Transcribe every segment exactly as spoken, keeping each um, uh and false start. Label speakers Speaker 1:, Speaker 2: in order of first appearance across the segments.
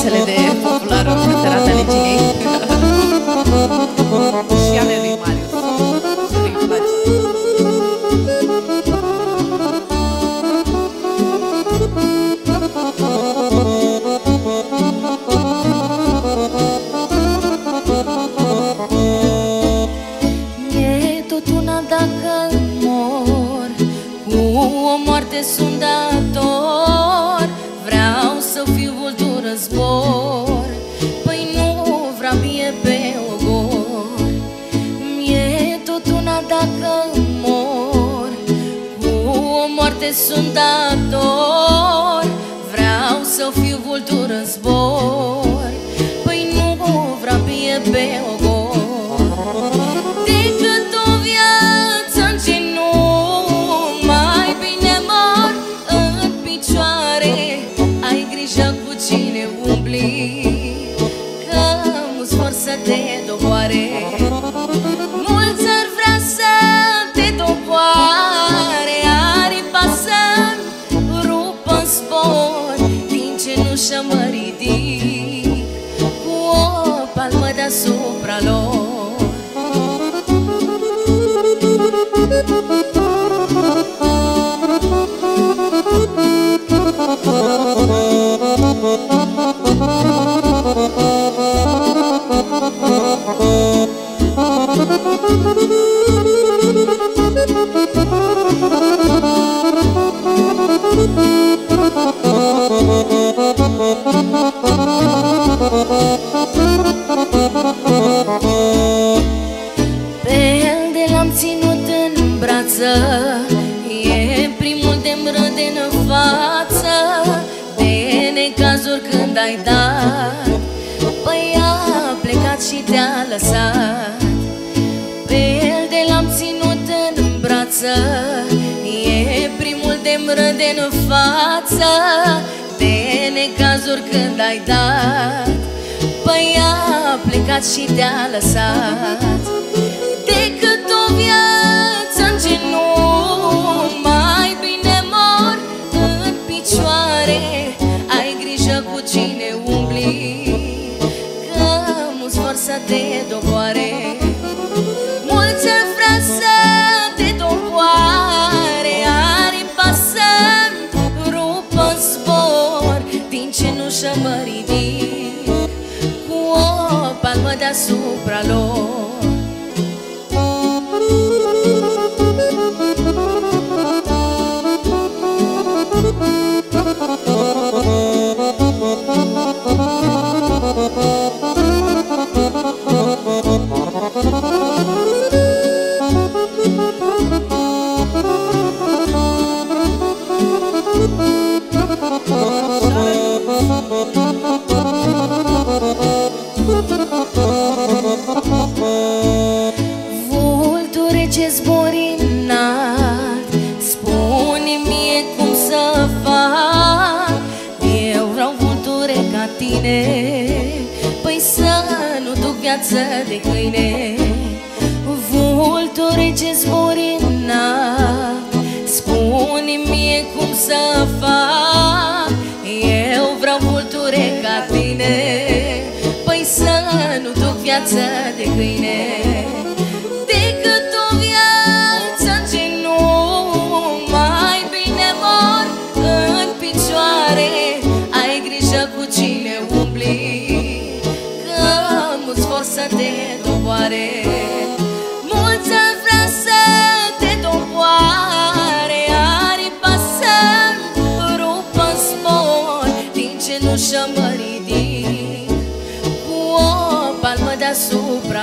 Speaker 1: piesele de populară cântărată ale Ginei și ale lui Marius. Și lui place.
Speaker 2: E tot una dacă mor, cu o moarte sunt dator. Vreau să fiu vultură zbor, păi nu vreau mie pe ogor. Mi-e tot una dacă mor, cu o moarte sunt dator. Vreau să fiu vultură zbor, păi nu vreau mie pe ogor. Decât o viață în genunchi, mai bine mor în picioare. Ai grijă cu cine umbli, că mulți vor să te doboare. Mulți ar vrea să te doboare, aripa să-mi rupă în spor. Din cenușă mă ridic, cu o palmă deasupra lor. Pe el de l-am ținut în brață, e primul de-mi râde în față. De necazuri când ai dat, păi a plecat și te-a lăsat. Pe el de l-am ținut în brață, e primul de-mi râde în față. De necazuri când ai dat, păi a plecat și te-a lăsat. Decât o viață în genunchi, mai bine mor în picioare. Ai grijă cu cine umbli, că mulți vor să te doboare. Mulți ar vrea să te doboare, aripa să-mi rupă în zbor. Din cenușă mă ridic, cu o palmă deasupra lor. Vulture ce zbori înalt, spune-mi mie cum să fac. Eu vreau vulture ca tine, păi să nu duc viață de câine. Vulture ce zbori înalt, spune-mi mie cum să fac. Eu vreau vulture ca tine, păi să nu duc viață de câine. Decât o viață în genunchi, mai bine mor în picioare. Ai grijă cu cine umbli, că mulți vor să te doboare. Mulți ar vrea să te doboare, aripa să-mi rupă în spor. Din cenușă mă ridic, cu o palmă deasupra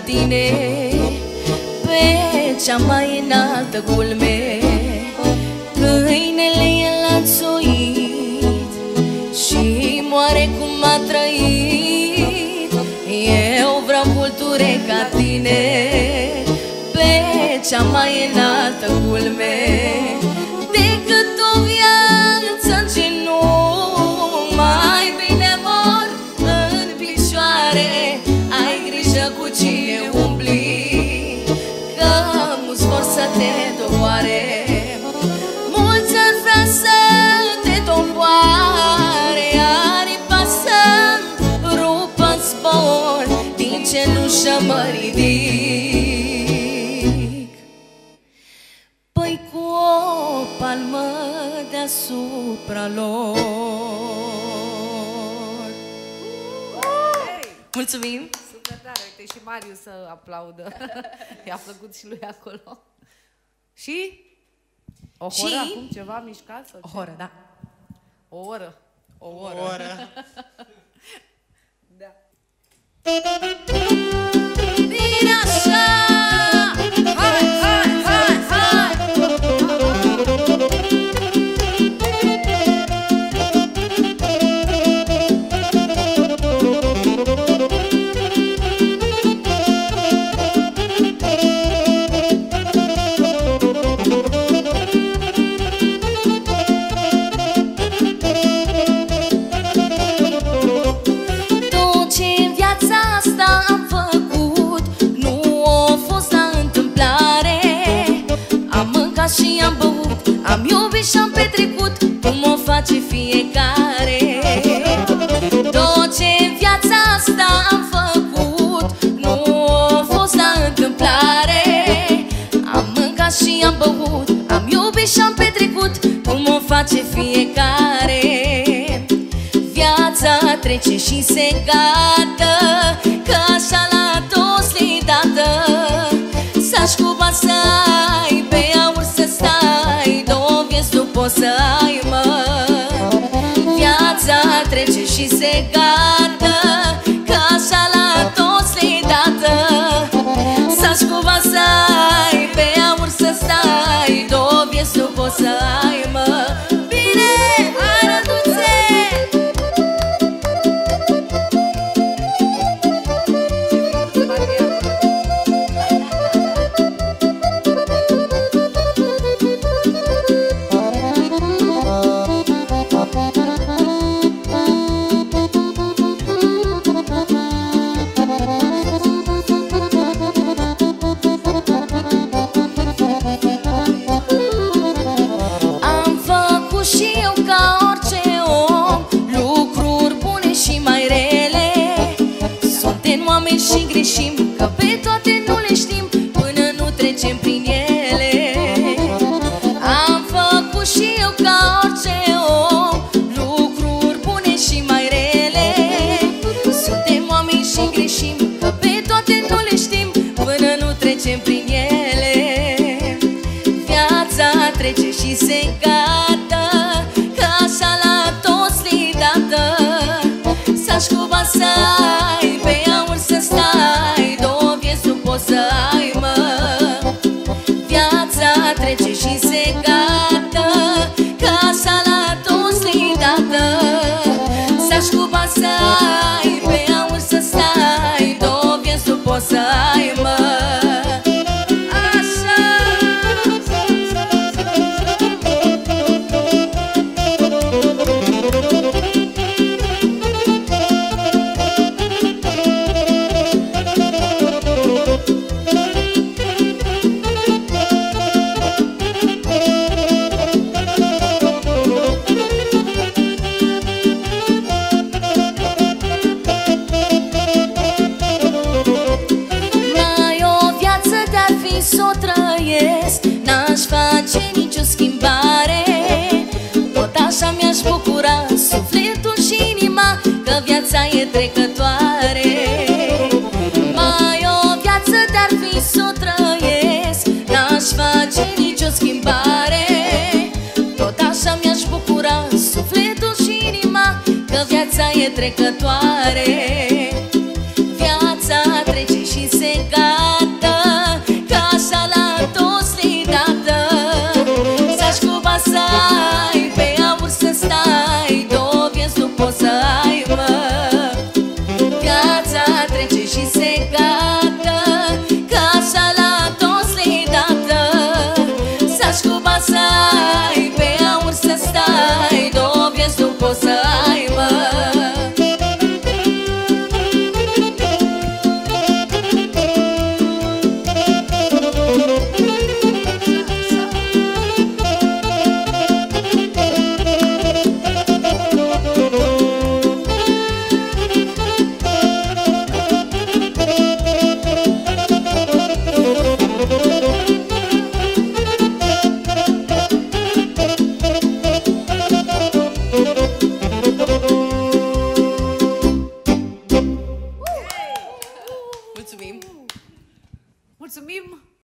Speaker 2: tine pe cea mai înaltă culme. Câinele e lanțuit și moare cum a trăit. Eu vreau vulture ca tine pe cea mai înaltă culme. Decât o viață în genunchi, mai bine mor în picioare. Ai grijă cu cine umbli, că mulți vor să te doboare. Mulți ar vrea să te doboare, aripa să-mi rupă-n zbor, din cenușă mă ridic. Păi cu o palmă deasupra lor. Mulțumim!
Speaker 1: Super tare, uite și Marius să aplaudă. I-a plăcut și lui acolo. Și? O oră
Speaker 2: Și?
Speaker 1: acum ceva mișcat? Sau
Speaker 2: O
Speaker 1: ce?
Speaker 2: oră, da.
Speaker 1: O oră. O oră.
Speaker 3: O oră.
Speaker 1: Da.
Speaker 2: Bine așa! Hai, hai, hai, hai! Tot ce în viața asta am făcut nu a fost la întâmplare. Am mâncat și am băut, am iubit și am petrecut, cum o face fiecare. Tot ce în viața asta am făcut nu a fost la întâmplare. Am mâncat și am băut, am iubit și am petrecut, cum o face fiecare. Viața trece și se gata, că așa la toți le-i dată. Să-și cuba să ai, pe aur să stai, două vieți nu poți să ai, mă. Viața trece și se gata, că așa la toți le-i dată. Să-și cuba să ai, pe aur să stai, două vieți nu poți să ai, mă. Bine, hai răduțe! Am făcut și eu ca orice om lucruri bune și mai rele. Suntem oameni și greșim, că pe toate nu le știm până nu trecem prin ele. Am făcut și eu ca orice om lucruri bune și mai rele. Suntem oameni și greșim, că pe toate nu le știm până nu trecem prin ele. Viața trece și se gata, că așa la toți le-i dată. Să-și cuba să ai, pe aur să stai, două vieți nu poți să ai, mă. Viața trece și se gata, că așa la toți le-i dată. Să-și cuba să ai, pe aur să stai, două vieți nu poți să ai, mă. Mai o viață de-ar fi s-o trăiesc, n-aș face nicio schimbare. Tot așa mi-aș bucura sufletul și inima, că viața e trecătoare. Mai o viață de-ar fi s-o trăiesc, n-aș face nicio schimbare. Tot așa mi-aș bucura sufletul și inima, că viața e trecătoare. Viața trece și se gata, pot să aibă.
Speaker 1: Mulțumim!